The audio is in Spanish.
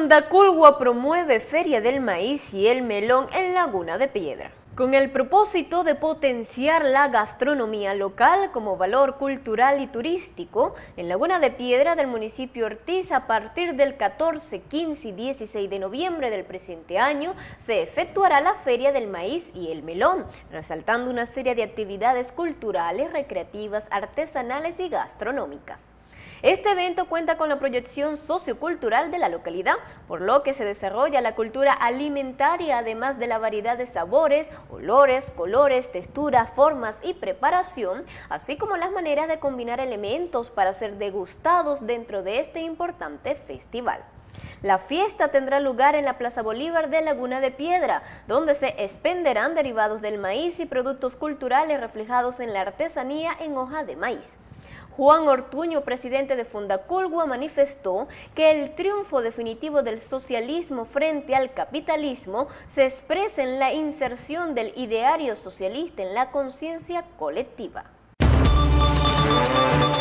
Fundaculgua promueve Feria del Maíz y el Melón en Laguna de Piedra. Con el propósito de potenciar la gastronomía local como valor cultural y turístico, en Laguna de Piedra del municipio Ortiz, a partir del 14, 15 y 16 de noviembre del presente año, se efectuará la Feria del Maíz y el Melón, resaltando una serie de actividades culturales, recreativas, artesanales y gastronómicas. Este evento cuenta con la proyección sociocultural de la localidad, por lo que se desarrolla la cultura alimentaria, además de la variedad de sabores, olores, colores, texturas, formas y preparación, así como las maneras de combinar elementos para ser degustados dentro de este importante festival. La fiesta tendrá lugar en la Plaza Bolívar de Laguna de Piedra, donde se expenderán derivados del maíz y productos culturales reflejados en la artesanía en hoja de maíz. Juan Ortuño, presidente de Fundaculgua, manifestó que el triunfo definitivo del socialismo frente al capitalismo se expresa en la inserción del ideario socialista en la conciencia colectiva.